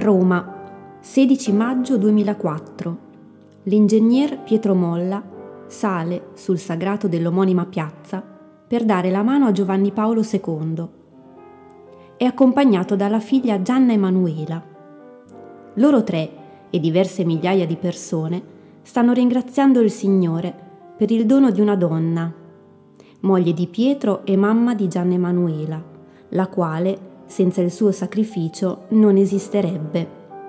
Roma, 16 maggio 2004. L'ingegner Pietro Molla sale sul sagrato dell'omonima piazza per dare la mano a Giovanni Paolo II. È accompagnato dalla figlia Gianna Emanuela. Loro tre e diverse migliaia di persone stanno ringraziando il Signore per il dono di una donna, moglie di Pietro e mamma di Gianna Emanuela, la quale, senza il suo sacrificio, non esisterebbe.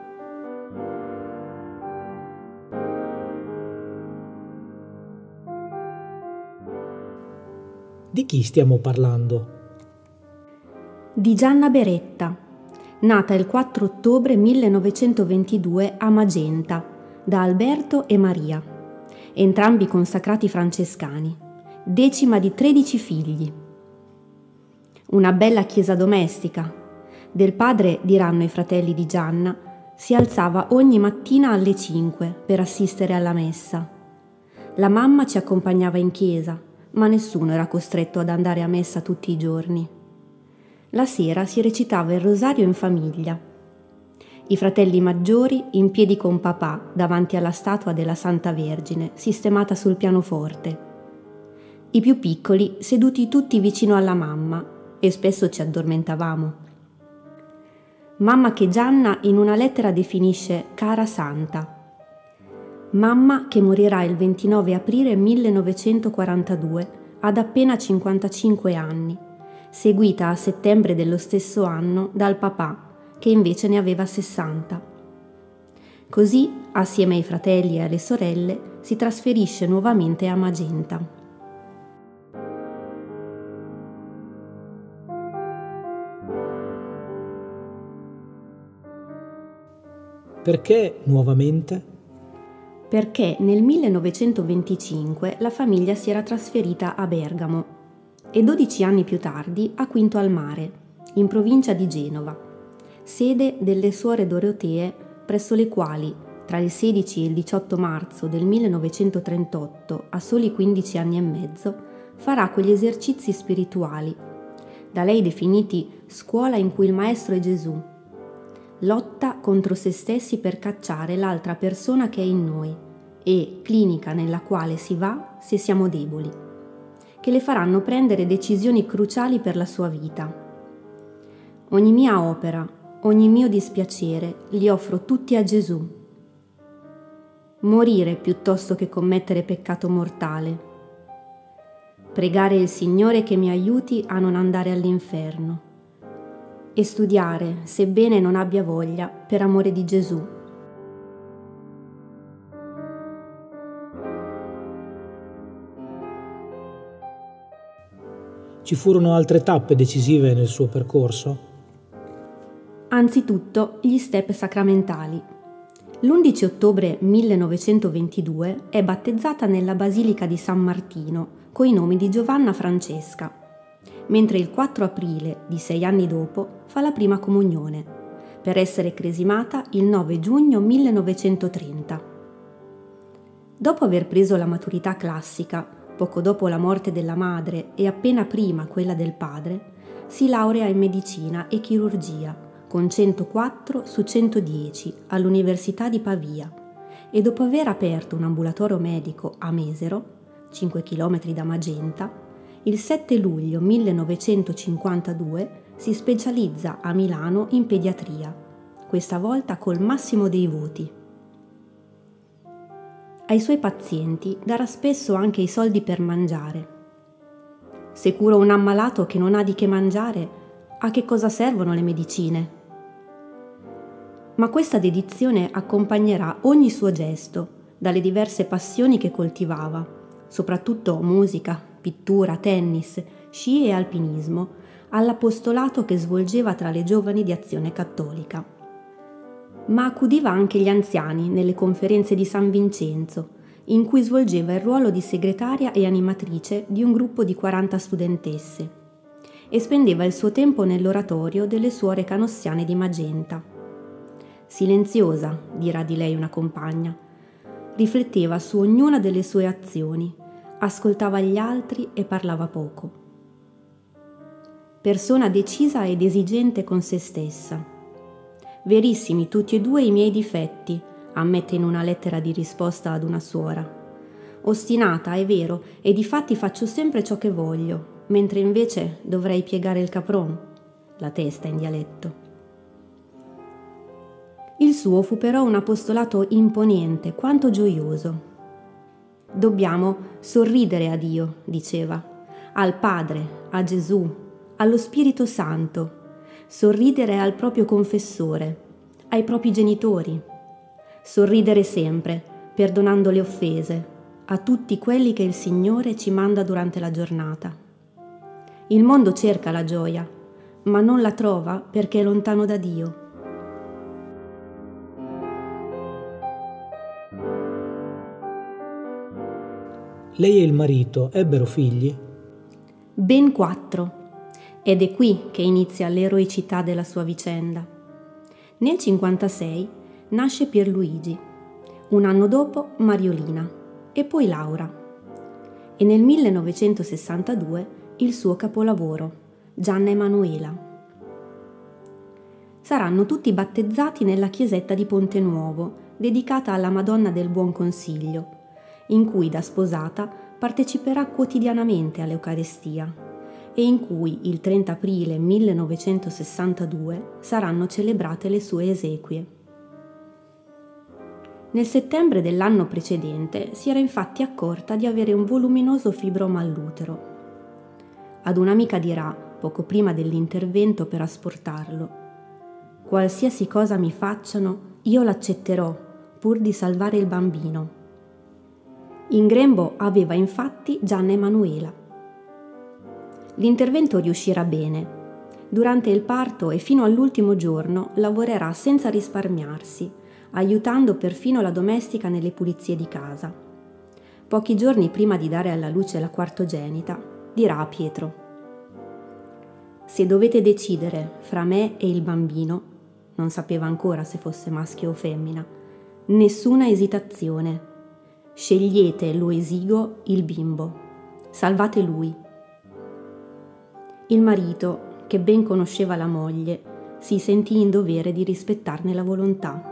Di chi stiamo parlando? Di Gianna Beretta, nata il 4 ottobre 1922 a Magenta, da Alberto e Maria, entrambi consacrati francescani, decima di 13 figli. Una bella chiesa domestica. Del padre, diranno i fratelli di Gianna, si alzava ogni mattina alle 5 per assistere alla messa. La mamma ci accompagnava in chiesa, ma nessuno era costretto ad andare a messa tutti i giorni. La sera si recitava il rosario in famiglia. I fratelli maggiori in piedi con papà davanti alla statua della Santa Vergine sistemata sul pianoforte. I più piccoli seduti tutti vicino alla mamma, e spesso ci addormentavamo. Mamma che Gianna in una lettera definisce cara santa. Mamma che morirà il 29 aprile 1942 ad appena 55 anni, seguita a settembre dello stesso anno dal papà che invece ne aveva 60. Così, assieme ai fratelli e alle sorelle, si trasferisce nuovamente a Magenta. Perché nuovamente? Perché nel 1925 la famiglia si era trasferita a Bergamo e 12 anni più tardi a Quinto al Mare, in provincia di Genova, sede delle suore Dorotee, presso le quali, tra il 16 e il 18 marzo del 1938, a soli 15 anni e mezzo, farà quegli esercizi spirituali, da lei definiti scuola in cui il Maestro è Gesù, lotta contro se stessi per cacciare l'altra persona che è in noi e clinica nella quale si va se siamo deboli, che le faranno prendere decisioni cruciali per la sua vita. Ogni mia opera, ogni mio dispiacere li offro tutti a Gesù. Morire piuttosto che commettere peccato mortale. Pregare il Signore che mi aiuti a non andare all'inferno. E studiare, sebbene non abbia voglia, per amore di Gesù. Ci furono altre tappe decisive nel suo percorso? Anzitutto gli step sacramentali. L'11 ottobre 1922 è battezzata nella Basilica di San Martino coi nomi di Giovanna Francesca, mentre il 4 aprile di 6 anni dopo fa la prima comunione, per essere cresimata il 9 giugno 1930. Dopo aver preso la maturità classica, poco dopo la morte della madre e appena prima quella del padre, si laurea in medicina e chirurgia con 104 su 110 all'Università di Pavia e dopo aver aperto un ambulatorio medico a Mesero, 5 km da Magenta, il 7 luglio 1952 si specializza a Milano in pediatria, questa volta col massimo dei voti. Ai suoi pazienti darà spesso anche i soldi per mangiare. Se curo un ammalato che non ha di che mangiare, a che cosa servono le medicine? Ma questa dedizione accompagnerà ogni suo gesto, dalle diverse passioni che coltivava, soprattutto musica, pittura, tennis, sci e alpinismo, all'apostolato che svolgeva tra le giovani di Azione Cattolica. Ma accudiva anche gli anziani nelle conferenze di San Vincenzo, in cui svolgeva il ruolo di segretaria e animatrice di un gruppo di 40 studentesse, e spendeva il suo tempo nell'oratorio delle suore canossiane di Magenta. Silenziosa, dirà di lei una compagna, rifletteva su ognuna delle sue azioni, ascoltava gli altri e parlava poco. Persona decisa ed esigente con se stessa. Verissimi tutti e due i miei difetti, ammette in una lettera di risposta ad una suora. Ostinata, è vero, e difatti faccio sempre ciò che voglio, mentre invece dovrei piegare il capron, la testa in dialetto. Il suo fu però un apostolato imponente quanto gioioso. Dobbiamo sorridere a Dio, diceva, al Padre, a Gesù, allo Spirito Santo, sorridere al proprio confessore, ai propri genitori, sorridere sempre, perdonando le offese, a tutti quelli che il Signore ci manda durante la giornata. Il mondo cerca la gioia, ma non la trova perché è lontano da Dio. Lei e il marito ebbero figli? Ben 4. Ed è qui che inizia l'eroicità della sua vicenda. Nel 1956 nasce Pierluigi, un anno dopo Mariolina e poi Laura. E nel 1962 il suo capolavoro, Gianna Emanuela. Saranno tutti battezzati nella chiesetta di Ponte Nuovo, dedicata alla Madonna del Buon Consiglio, in cui da sposata parteciperà quotidianamente all'Eucarestia e in cui il 30 aprile 1962 saranno celebrate le sue esequie. Nel settembre dell'anno precedente si era infatti accorta di avere un voluminoso fibroma all'utero. Ad un'amica dirà, poco prima dell'intervento per asportarlo: «Qualsiasi cosa mi facciano, io l'accetterò, pur di salvare il bambino». In grembo aveva infatti Gianna Emanuela. L'intervento riuscirà bene. Durante il parto e fino all'ultimo giorno lavorerà senza risparmiarsi, aiutando perfino la domestica nelle pulizie di casa. Pochi giorni prima di dare alla luce la quartogenita, dirà a Pietro: «Se dovete decidere fra me e il bambino», non sapeva ancora se fosse maschio o femmina, «nessuna esitazione. Scegliete lo esigo, il bimbo. Salvate lui». Il marito, che ben conosceva la moglie, si sentì in dovere di rispettarne la volontà.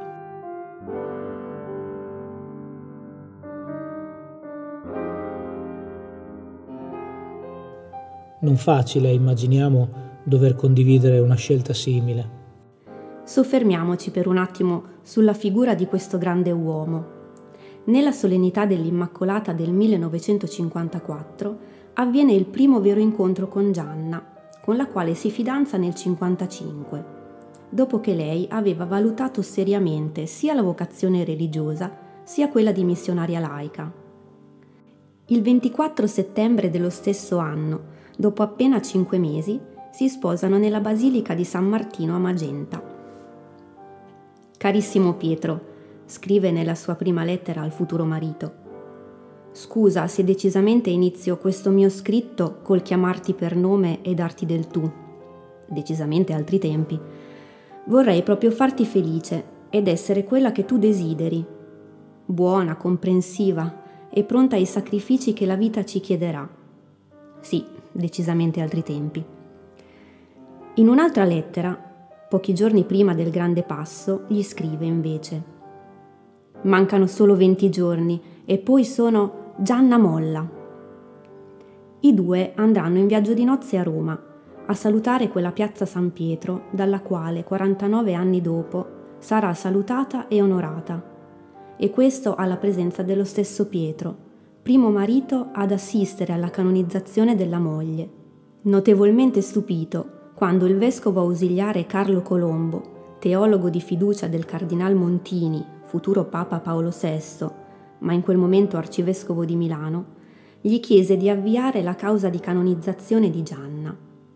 Non facile, immaginiamo, dover condividere una scelta simile. Soffermiamoci per un attimo sulla figura di questo grande uomo. Nella solennità dell'Immacolata del 1954 avviene il primo vero incontro con Gianna, con la quale si fidanza nel 1955, dopo che lei aveva valutato seriamente sia la vocazione religiosa sia quella di missionaria laica. Il 24 settembre dello stesso anno, dopo appena 5 mesi, si sposano nella Basilica di San Martino a Magenta. «Carissimo Pietro», scrive nella sua prima lettera al futuro marito, «scusa se decisamente inizio questo mio scritto col chiamarti per nome e darti del tu. Decisamente altri tempi. Vorrei proprio farti felice ed essere quella che tu desideri, buona, comprensiva e pronta ai sacrifici che la vita ci chiederà. Sì, decisamente altri tempi». In un'altra lettera, pochi giorni prima del grande passo, gli scrive invece: «Mancano solo 20 giorni e poi sono Gianna Molla». I due andranno in viaggio di nozze a Roma, a salutare quella piazza San Pietro dalla quale 49 anni dopo sarà salutata e onorata, e questo alla presenza dello stesso Pietro, primo marito ad assistere alla canonizzazione della moglie, notevolmente stupito quando il vescovo ausiliare Carlo Colombo, teologo di fiducia del cardinal Montini, futuro Papa Paolo VI, ma in quel momento arcivescovo di Milano, gli chiese di avviare la causa di canonizzazione di Gianna.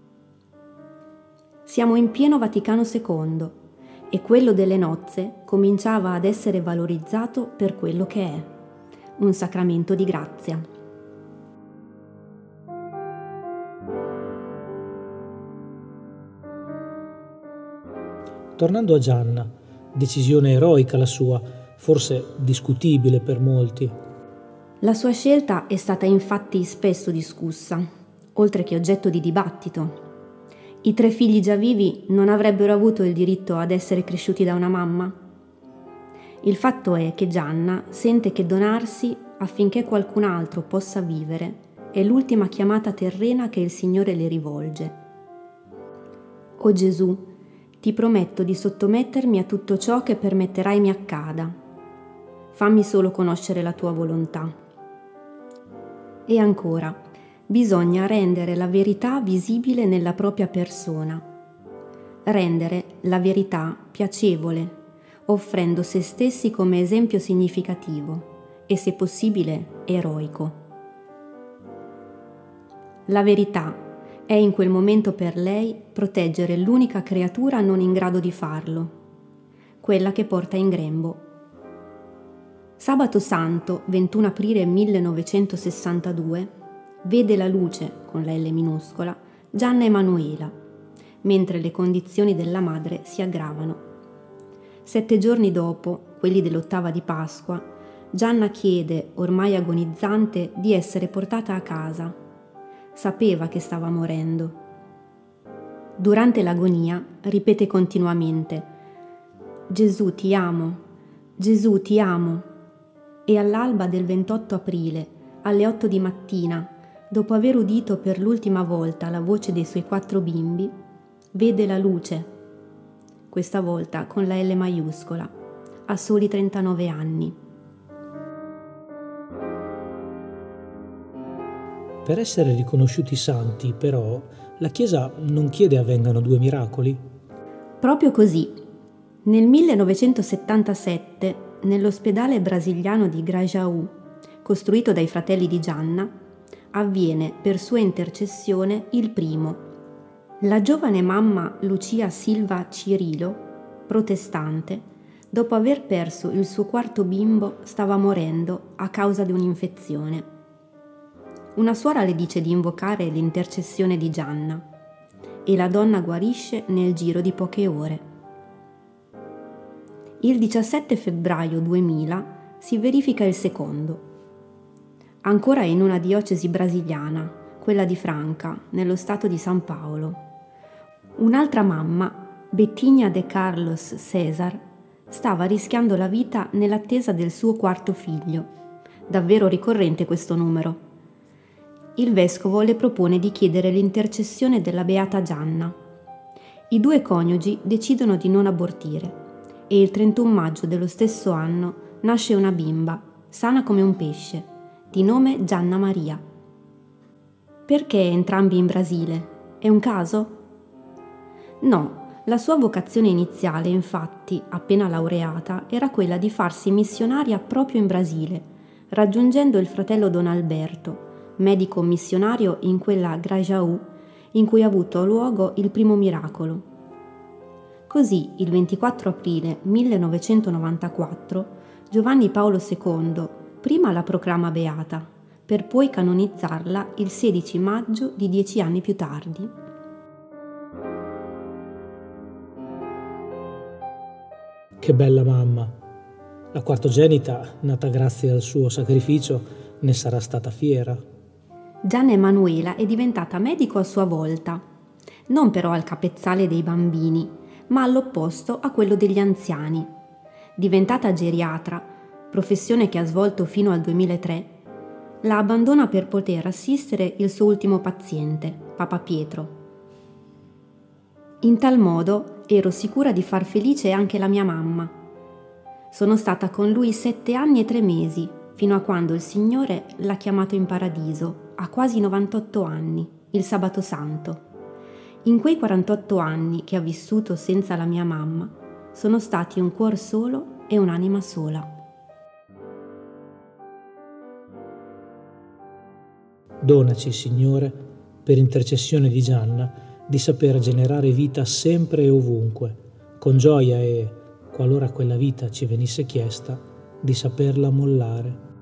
Siamo in pieno Vaticano II e quello delle nozze cominciava ad essere valorizzato per quello che è, un sacramento di grazia. Tornando a Gianna, decisione eroica la sua, forse discutibile per molti. La sua scelta è stata infatti spesso discussa, oltre che oggetto di dibattito. I 3 figli già vivi non avrebbero avuto il diritto ad essere cresciuti da una mamma? Il fatto è che Gianna sente che donarsi affinché qualcun altro possa vivere è l'ultima chiamata terrena che il Signore le rivolge. O Gesù, ti prometto di sottomettermi a tutto ciò che permetterai mi accada. Fammi solo conoscere la tua volontà. E ancora, bisogna rendere la verità visibile nella propria persona. Rendere la verità piacevole, offrendo se stessi come esempio significativo e, se possibile, eroico. La verità è in quel momento per lei proteggere l'unica creatura non in grado di farlo, quella che porta in grembo. Sabato Santo, 21 aprile 1962, vede la luce, con la L minuscola, Gianna Emanuela, mentre le condizioni della madre si aggravano. 7 giorni dopo, quelli dell'8ª di Pasqua, Gianna chiede, ormai agonizzante, di essere portata a casa. Sapeva che stava morendo. Durante l'agonia ripete continuamente: Gesù ti amo, Gesù ti amo. E all'alba del 28 aprile, alle 8 di mattina, dopo aver udito per l'ultima volta la voce dei suoi 4 bimbi, vede la luce, questa volta con la L maiuscola, a soli 39 anni. Per essere riconosciuti santi, però, la Chiesa non chiede avvengano 2 miracoli? Proprio così. Nel 1977, nell'ospedale brasiliano di Grajaú, costruito dai fratelli di Gianna, avviene per sua intercessione il primo. La giovane mamma Lucia Silva Cirilo, protestante, dopo aver perso il suo 4º bimbo, stava morendo a causa di un'infezione. Una suora le dice di invocare l'intercessione di Gianna e la donna guarisce nel giro di poche ore. Il 17 febbraio 2000 si verifica il secondo, ancora in una diocesi brasiliana, quella di Franca, nello stato di San Paolo. Un'altra mamma, Bettina de Carlos César, stava rischiando la vita nell'attesa del suo 4º figlio. Davvero ricorrente questo numero. Il vescovo le propone di chiedere l'intercessione della beata Gianna. I 2 coniugi decidono di non abortire e il 31 maggio dello stesso anno nasce una bimba, sana come un pesce, di nome Gianna Maria. Perché entrambi in Brasile? È un caso? No, la sua vocazione iniziale, infatti, appena laureata, era quella di farsi missionaria proprio in Brasile, raggiungendo il fratello Don Alberto, medico missionario in quella Grajaú in cui ha avuto luogo il primo miracolo. Così, il 24 aprile 1994, Giovanni Paolo II prima la proclama beata, per poi canonizzarla il 16 maggio di 10 anni più tardi. Che bella mamma! La quartogenita, nata grazie al suo sacrificio, ne sarà stata fiera. Gianna Emanuela è diventata medico a sua volta, non però al capezzale dei bambini, ma all'opposto a quello degli anziani. Diventata geriatra, professione che ha svolto fino al 2003, la abbandona per poter assistere il suo ultimo paziente, Papa Pietro. In tal modo ero sicura di far felice anche la mia mamma. Sono stata con lui 7 anni e 3 mesi, fino a quando il Signore l'ha chiamato in paradiso, a quasi 98 anni, il Sabato Santo. In quei 48 anni che ha vissuto senza la mia mamma, sono stati un cuor solo e un'anima sola. Donaci, Signore, per intercessione di Gianna, di saper generare vita sempre e ovunque, con gioia e, qualora quella vita ci venisse chiesta, di saperla mollare.